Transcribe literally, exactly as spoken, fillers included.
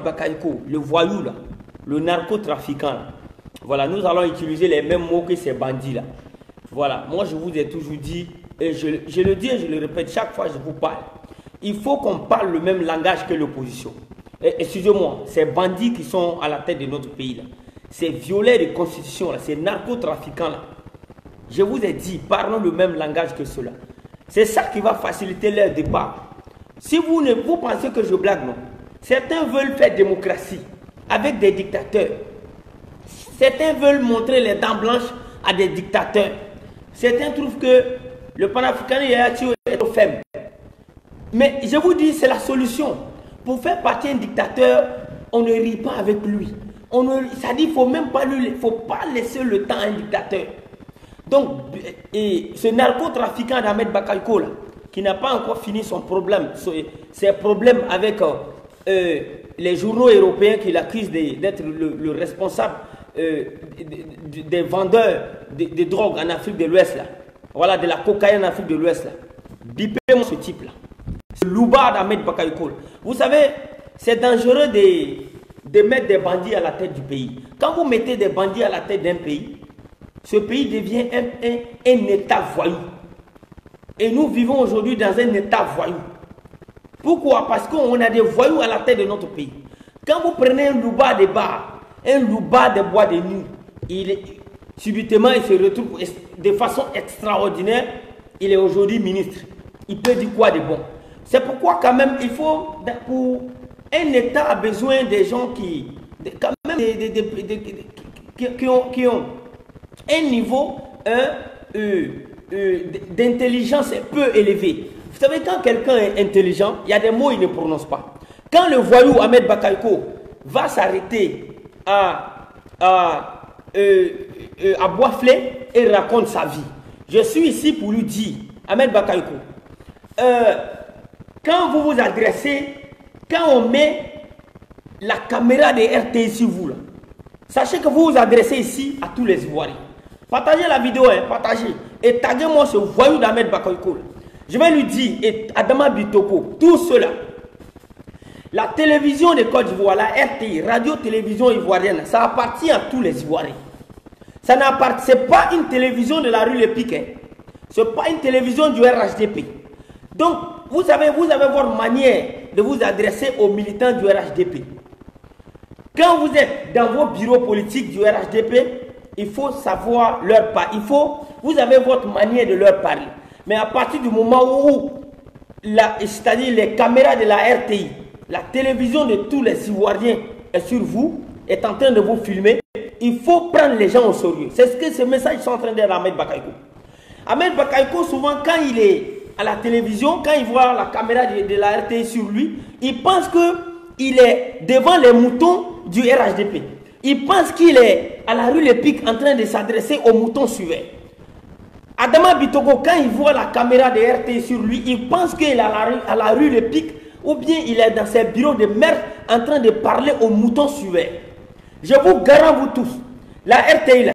Bakayoko, le voyou là, le narcotrafiquant là. Voilà, nous allons utiliser les mêmes mots que ces bandits là. Voilà, moi je vous ai toujours dit, et je, je le dis et je le répète chaque fois que je vous parle, il faut qu'on parle le même langage que l'opposition. Excusez-moi, ces bandits qui sont à la tête de notre pays là, ces violeurs de constitution là, ces narcotrafiquants là, je vous ai dit, parlons le même langage que ceux-là. C'est ça qui va faciliter leur départ. Si vous, ne, vous pensez que je blague, non. Certains veulent faire démocratie avec des dictateurs. Certains veulent montrer les dents blanches à des dictateurs. Certains trouvent que le panafricanisme est trop faible. Mais je vous dis, c'est la solution. Pour faire partie d'un dictateur, on ne rit pas avec lui. On ne, ça dit, il ne faut même pas lui, faut pas laisser le temps à un dictateur. Donc, et ce narcotrafiquant d'Ahmed Bakayoko, là, qui n'a pas encore fini son problème, ses problèmes avec euh, euh, les journaux européens qui l'accusent d'être le, le responsable euh, des, des vendeurs de, de drogue en Afrique de l'Ouest, là. Voilà, de la cocaïne en Afrique de l'Ouest, là. Bipez-moi ce type-là. C'est Louba d'Ahmed Bakayoko. Vous savez, c'est dangereux de, de mettre des bandits à la tête du pays. Quand vous mettez des bandits à la tête d'un pays, ce pays devient un, un, un État voyou. Et nous vivons aujourd'hui dans un État voyou. Pourquoi? Parce qu'on a des voyous à la tête de notre pays. Quand vous prenez un louba de bar, un louba de bois de nuit, il est, subitement il se retrouve de façon extraordinaire, il est aujourd'hui ministre. Il peut dire quoi de bon? C'est pourquoi quand même il faut, pour un État a besoin des gens qui, de, quand même, des, des, des, des, qui, qui, ont, qui ont un niveau hein, euh, euh, d'intelligence peu élevé. Vous savez, quand quelqu'un est intelligent, il y a des mots qu'il ne prononce pas. Quand le voyou Ahmed Bakayoko va s'arrêter à, à, euh, euh, à Boisflé et raconte sa vie, je suis ici pour lui dire, Ahmed Bakayoko, euh, quand vous vous adressez, quand on met la caméra de R T I sur vous, là, sachez que vous vous adressez ici à tous les Ivoiriens. Partagez la vidéo, hein, partagez. Et taguez-moi ce voyou d'Ahmed Bakayoko. Je vais lui dire, et Adama Bitoko, tous ceux-là, la télévision de Côte d'Ivoire, la R T I, radio-télévision ivoirienne, ça appartient à tous les Ivoiriens. Ça n'appartient, c'est pas une télévision de la rue Le Pic, hein. Ce n'est pas une télévision du R H D P. Donc, vous avez, vous avez votre manière de vous adresser aux militants du R H D P. Quand vous êtes dans vos bureaux politiques du R H D P, il faut savoir leur parler. Il faut, vous avez votre manière de leur parler. Mais à partir du moment où, c'est-à-dire les caméras de la R T I, la télévision de tous les Ivoiriens est sur vous, est en train de vous filmer, il faut prendre les gens au sérieux. C'est ce que ce message sont en train de dire à Ahmed Bakayoko. Ahmed Bakayoko, souvent, quand il est à la télévision, quand il voit la caméra de, de la R T I sur lui, il pense qu'il est devant les moutons du R H D P. Il pense qu'il est à la rue Le Pic en train de s'adresser aux moutons suivants. Adama Bitoko, quand il voit la caméra de R T I sur lui, il pense qu'il est à la, rue, à la rue Le Pic ou bien il est dans ses bureaux de merde en train de parler aux moutons suivants. Je vous garantis, vous tous, la R T I, là,